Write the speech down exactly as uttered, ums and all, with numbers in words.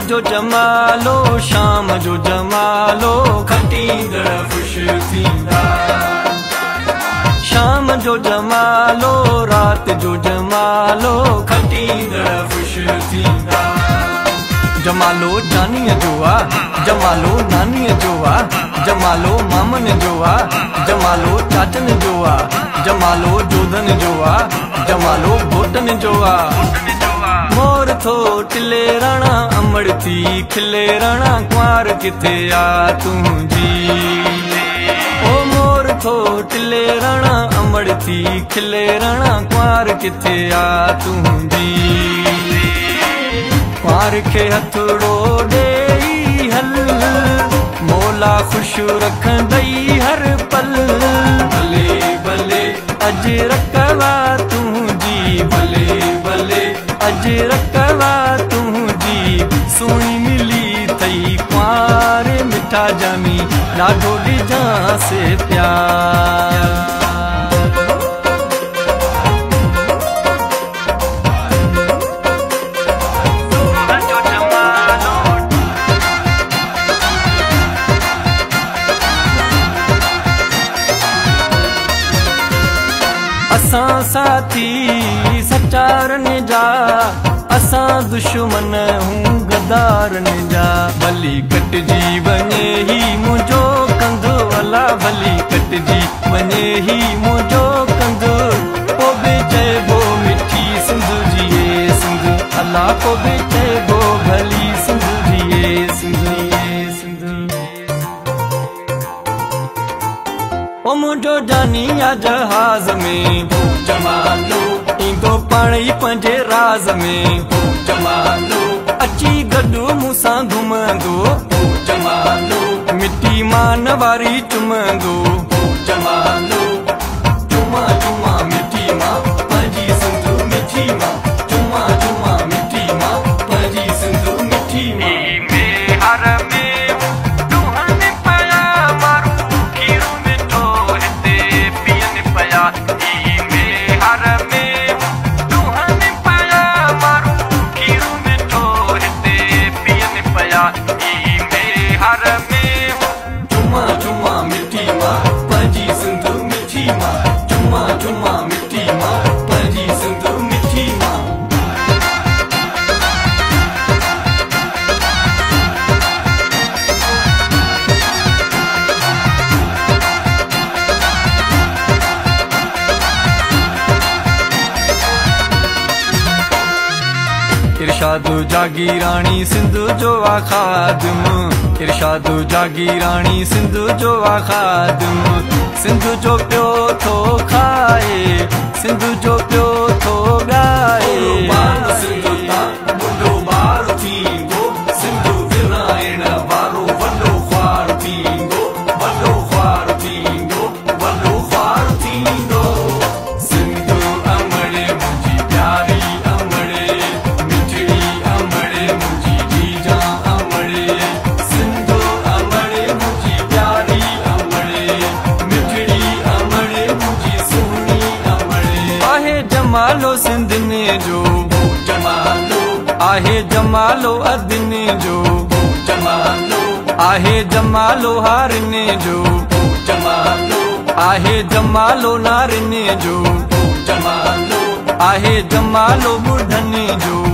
जो जमालो शाम जो जमालो खटींदड़ ख़ुश थींदा। शाम जो जमालो रात जो जमालो खटींदड़ ख़ुश थींदा। जमालो जानीअ जो आ जमालो नानीअ जो आ जमालो मामन जो आ जमालो चाचन जो आ जमालो जोधन जो आ जमालो घोटन जो आ। मोर थो टिले रणा अमड़ थी खिले रणा कुंवार किथे आ तुंहिंजी। ओ मोर थो टिले रणा अमड़ थी खिले रणा कुंवार किथे आ तुंहिंजी। कुंवार खे हथड़ो ॾेई हल मौला ख़ुश रखंदई हर पल। भले भले अॼु रकवा तुंहिंजी भले भले अॼु रकवा तुंहिंजी सुहिणी मिली थई कुंवार मिठा जामी ॾाढो ॾिजांसि प्यार। असां साथी सचारन जा असां दुश्मन हूं गदारन जा। भली कटजी वञे ही मुंहिंजो कंध अला भली कटजी वञे ही मुंहिंजो कंध। पोइ बि चइबो मिठी सिंध जी ए सिंध अला पोइ बि चइबो भली सिंध जी ए सिंध ए सिंध। ओ मुंहिंजो जानी आ जहाज़ में जमालो ईंदो पाण ई पंहिंजे राज़ में जमालो अची गॾु मूंसां घुमंदो जमालो मिटी मान वारी चुमंदो जमालो चुमा चुमा मिठी मां पंहिंजी सिंध मिठी मां चुमा चुमा मिठी मां पंहिंजी सिंध मिठी मां। इरशाद जागीराणी सिंध जो आ खादिम इरशाद जागीराणी सिंध जो आ खादिम। सिंध जो पियो थो खाए सिंध जो पियो थो ॻाए। सिंध तां बुढो ॿार थींदो सिंध विराइण वारो वॾो ख्वार थींदो वॾो ख्वार थींदो वॾो ख्वार थींदो। सिंध अमड़े मुंहिंजी प्यारी अमड़े मिठड़ी अमड़े मुंहिंजी जीजा अमड़े। सिंध अमड़े मुंहिंजी प्यारी अमड़े मिठड़ी अमड़े मुंहिंजी सुहिणी अमड़े। आहे जमालो सिंधने जो जमालो आहे जमालो अदने जो जमालो आहे जमालो हारने जो जमालो आहे जमालो नारने जो जमालो आहे जमालो बुढ़ने जो।